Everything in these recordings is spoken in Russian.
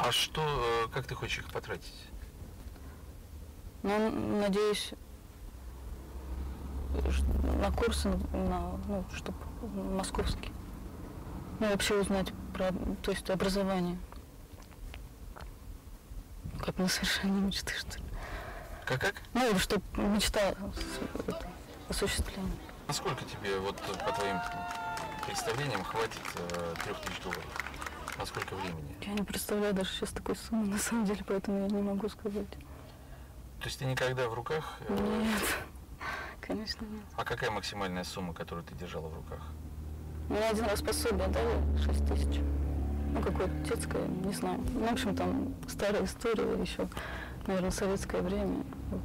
А что, как ты хочешь их потратить? Ну, надеюсь, на курсы, ну, чтобы московский. Ну, вообще узнать про, то есть образование. Как несовершенные мечты, что ли. Как? Ну, чтобы мечта осуществлена. Насколько тебе, вот по твоим представлениям, хватит $3000? На сколько времени? Я не представляю даже сейчас такой суммы, на самом деле, поэтому я не могу сказать. То есть ты никогда в руках? Нет, конечно нет. А какая максимальная сумма, которую ты держала в руках? Мне один раз пособие дали 6000. Ну, какое-то детское, не знаю. Ну, в общем, там старая история еще, наверное, советское время. Вот.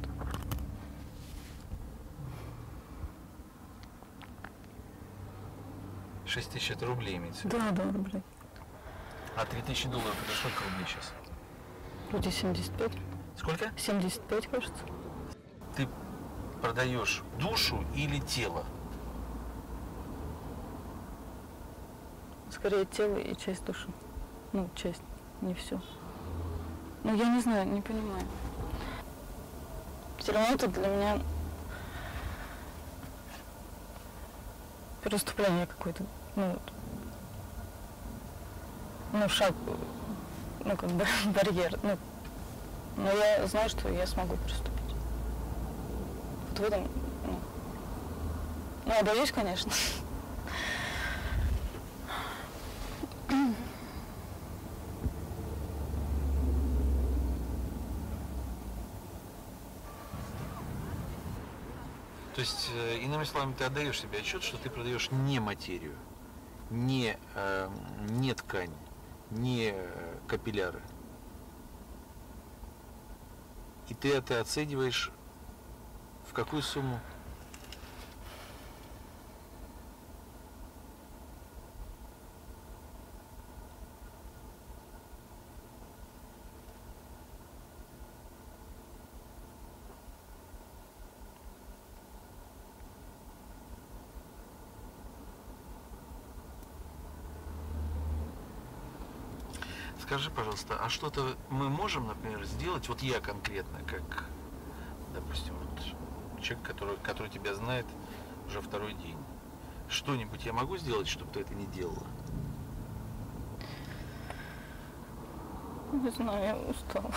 $6000 это рублей имеется? Да, рублей. А $3000 это сколько рублей сейчас? Вроде 75. Сколько? 75, кажется. Ты продаешь душу или тело? Скорее тело и часть души. Ну, часть, не все. Ну, я не знаю, не понимаю. Все равно это для меня переступление какое-то. Ну, шаг, ну, как бы барьер. Ну, но я знаю, что я смогу приступить. Вот в этом, ну, я боюсь, конечно. То есть, иными словами, ты отдаешь себе отчет, что ты продаешь не материю, не ткань, не капилляры. И ты это оцениваешь в какую сумму? Скажи, пожалуйста, а что-то мы можем, например, сделать, вот я конкретно, как, допустим, вот человек, который тебя знает уже второй день, что-нибудь я могу сделать, чтобы ты это не делала? Не знаю, я устала.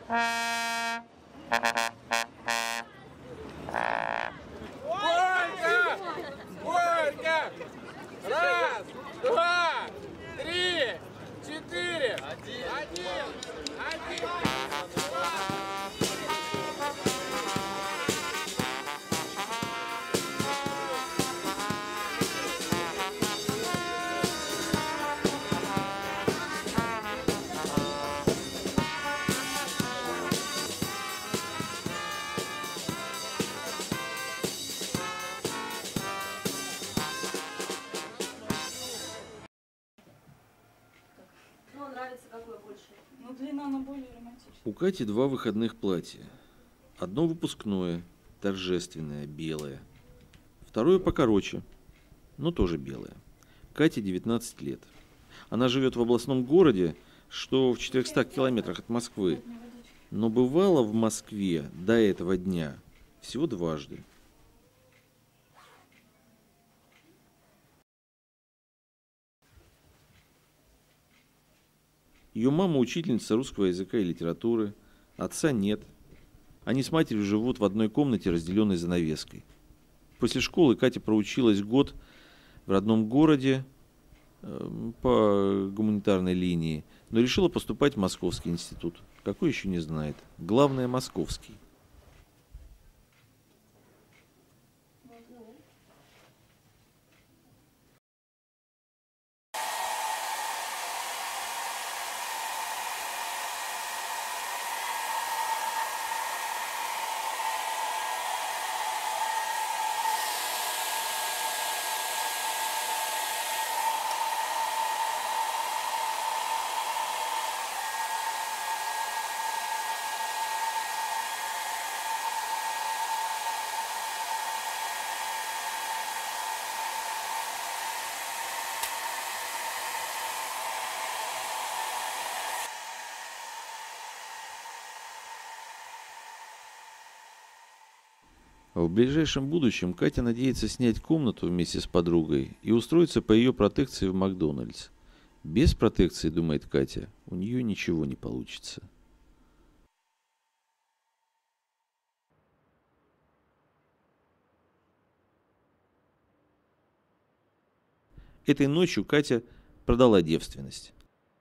Ольга! Ольга! Раз, два, три, четыре. Один. Ну, нравится какое больше? Ну, длина, она более романтичная. У Кати 2 выходных платья. Одно выпускное, торжественное, белое. Второе покороче, но тоже белое. Кате 19 лет. Она живет в областном городе, что в 400 километрах от Москвы. Но бывала в Москве до этого дня всего дважды. Ее мама учительница русского языка и литературы, отца нет. Они с матерью живут в одной комнате, разделенной занавеской. После школы Катя проучилась год в родном городе по гуманитарной линии, но решила поступать в Московский институт. Какой еще не знает. Главное, московский. В ближайшем будущем Катя надеется снять комнату вместе с подругой и устроиться по ее протекции в Макдональдс. Без протекции, думает Катя, у нее ничего не получится. Этой ночью Катя продала девственность.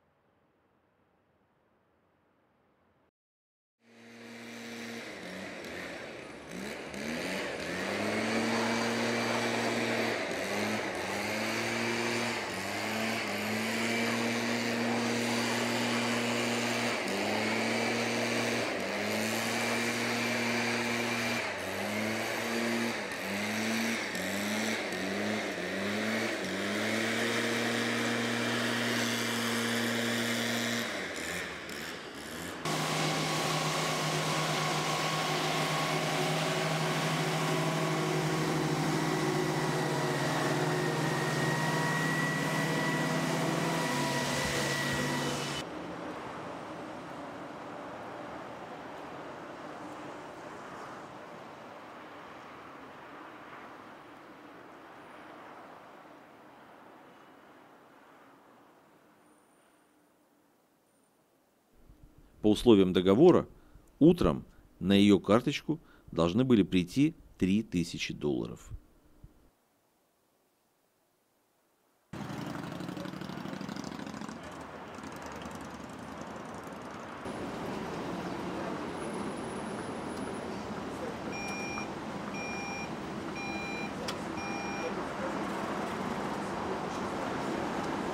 По условиям договора, утром на ее карточку должны были прийти $3000.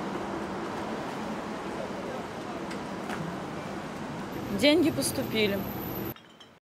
Деньги поступили.